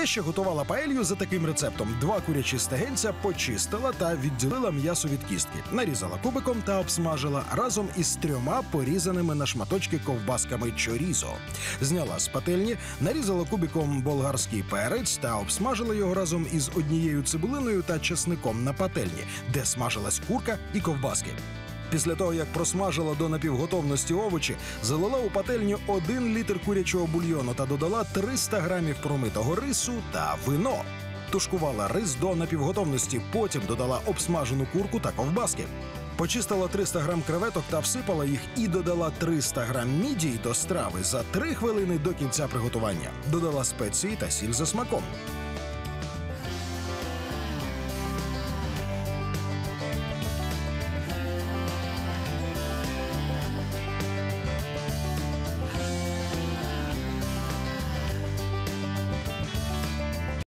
Теща готувала паелью за таким рецептом. 2 курячі стегенця почистила та відділила м'ясо від кістки. Нарізала кубиком та обсмажила разом із 3 порізаними на шматочки ковбасками чорізо. Зняла з пательні, нарізала кубиком болгарський перець та обсмажила його разом із 1 цибулиною та чесником на пательні, де смажилась курка і ковбаски. Після того, як просмажила до напівготовності овочі, залила у пательню 1 літр курячого бульйону та додала 300 грамів промитого рису та вино. Тушкувала рис до напівготовності, потім додала обсмажену курку та ковбаски. Почистила 300 грам креветок та всипала їх і додала 300 грам мідій до страви за 3 хвилини до кінця приготування. Додала спеції та сіль за смаком.